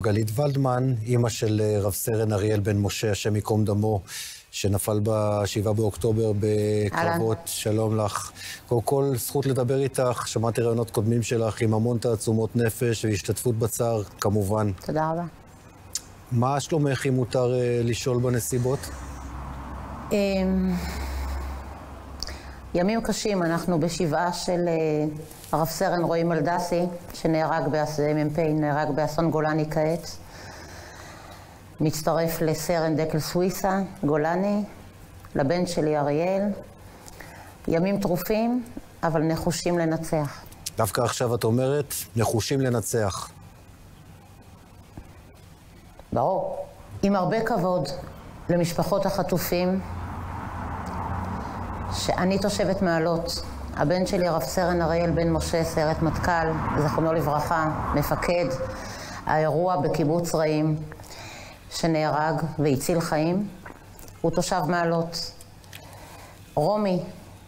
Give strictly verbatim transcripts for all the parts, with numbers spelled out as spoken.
גלית ולדמן, אימא של רב סרן אריאל בן משה, השם ייקום דמו, שנפל בשבעה באוקטובר בקרבות. שלום לך. קודם כל, זכות לדבר איתך. שמעתי רעיונות קודמים שלך עם המון תעצומות נפש והשתתפות בצער, כמובן. תודה רבה. מה שלומך אם מותר לשאול בנסיבות? ימים קשים, אנחנו בשבעה של הרב סרן רועי מלדסי, שנהרג מ"פ, נהרג באסון גולני כעת. מצטרף לסרן דקל סוויסה, גולני, לבן שלי אריאל. ימים טרופים, אבל נחושים לנצח. דווקא עכשיו את אומרת, נחושים לנצח. ברור. עם הרבה כבוד למשפחות החטופים, שאני תושבת מעלות. הבן שלי, רב סרן אריאל בן משה, סיירת מטכ"ל, זכרונו לברכה, מפקד האירוע בקיבוץ רעים, שנהרג והציל חיים, הוא תושב מעלות. רומי,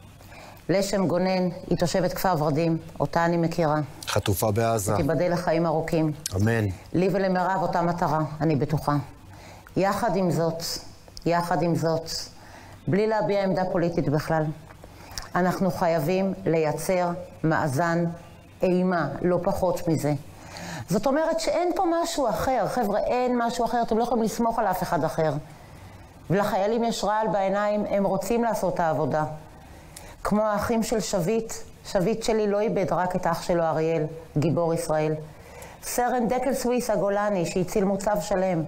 לשם גונן, היא תושבת כפר ורדים, אותה אני מכירה. חטופה בעזה. תיבדל לחיים ארוכים. אמן. לי ולמרב אותה מטרה, אני בטוחה. יחד עם זאת, יחד עם זאת, בלי להביע עמדה פוליטית בכלל, אנחנו חייבים לייצר מאזן אימה, לא פחות מזה. זאת אומרת שאין פה משהו אחר, חבר'ה, אין משהו אחר, אתם לא יכולים לסמוך על אף אחד אחר. ולחיילים יש רעל בעיניים, הם רוצים לעשות את העבודה. כמו האחים של שביט, שביט שלי לא איבד רק את אח שלו אריאל, גיבור ישראל. סרן דקל סוויסה גולני שהציל מוצב שלם.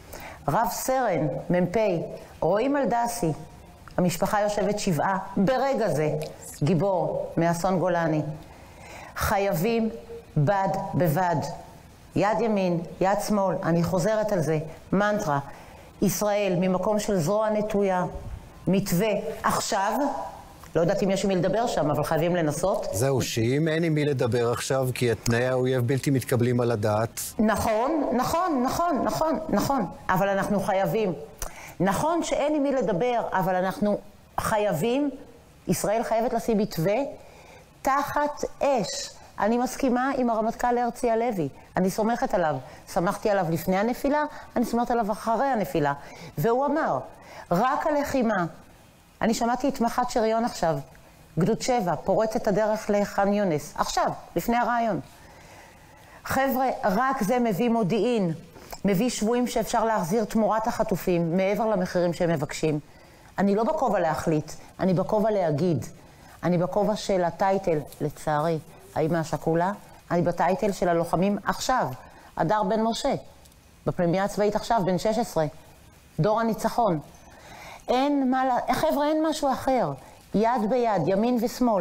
רב סרן, מ"פ, רועי מלדסי, המשפחה יושבת שבעה, ברגע זה, גיבור מאסון גולני. חייבים בד בבד, יד ימין, יד שמאל, אני חוזרת על זה, מנטרה, ישראל ממקום של זרוע נטויה, מתווה עכשיו, לא יודעת אם יש מי לדבר שם, אבל חייבים לנסות. זהו, שאם אין עם מי לדבר עכשיו, כי תנאי האויב בלתי מתקבלים על הדעת. נכון, נכון, נכון, נכון, נכון, אבל אנחנו חייבים. נכון שאין עם מי לדבר, אבל אנחנו חייבים, ישראל חייבת לשים מתווה תחת אש. אני מסכימה עם הרמטכ"ל הרצי הלוי, אני סומכת עליו. שמחתי עליו לפני הנפילה, אני סומכת עליו אחרי הנפילה. והוא אמר, רק הלחימה. אני שמעתי את מח"ט שריון עכשיו, גדוד שבע, פורץ את הדרך לח'אן יונס. עכשיו, לפני הרעיון. חבר'ה, רק זה מביא מודיעין. מביא שבועים שאפשר להחזיר תמורת החטופים, מעבר למחירים שהם מבקשים. אני לא בכובע להחליט, אני בכובע להגיד. אני בכובע של הטייטל, לצערי, האמא השכולה, אני בטייטל של הלוחמים עכשיו, הדר בן משה, בפנימייה הצבאית עכשיו, בן שש עשרה, דור הניצחון. אין מה, חבר'ה, אין משהו אחר. יד ביד, ימין ושמאל.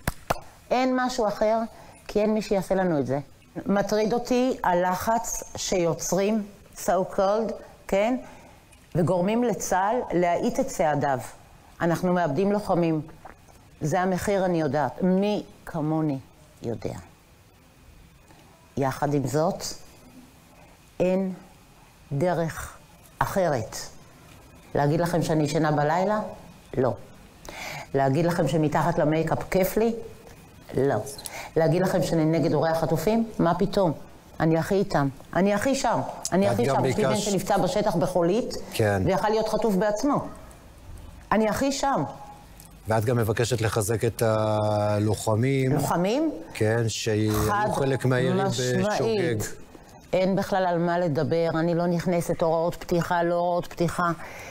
אין משהו אחר, כי אין מי שיעשה לנו את זה. מטריד אותי הלחץ שיוצרים, so called, כן? וגורמים לצה"ל להאיט את צעדיו. אנחנו מאבדים לוחמים. זה המחיר, אני יודעת. מי כמוני יודע. יחד עם זאת, אין דרך אחרת. להגיד לכם שאני ישנה בלילה? לא. להגיד לכם שמתחת למייקאפ כיף לי? לא. להגיד לכם שאני נגד הורי החטופים? מה פתאום? אני הכי איתם. אני הכי שם. אני הכי שם. יש לי בן שנפצע בשטח בחולית, כן. ויכל להיות חטוף בעצמו. אני הכי שם. ואת גם מבקשת לחזק את הלוחמים. לוחמים? כן, שיהיו חלק מהירים בשוגג. אין בכלל על מה לדבר. אני לא נכנסת הוראות פתיחה, לא הוראות פתיחה.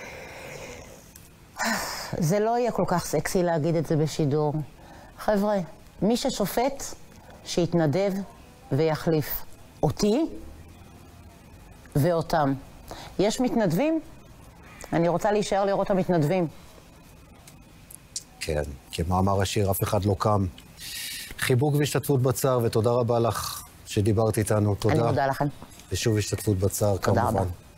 זה לא יהיה כל כך סקסי להגיד את זה בשידור. חבר'ה, מי ששופט, שיתנדב ויחליף. אותי ואותם. יש מתנדבים? אני רוצה להישאר לראות המתנדבים. כן, כמאמר השיר, אף אחד לא קם. חיבוק והשתתפות בצער, ותודה רבה לך שדיברת איתנו. תודה. אני מודה לכם. ושוב השתתפות בצער, כמובן. תודה רבה.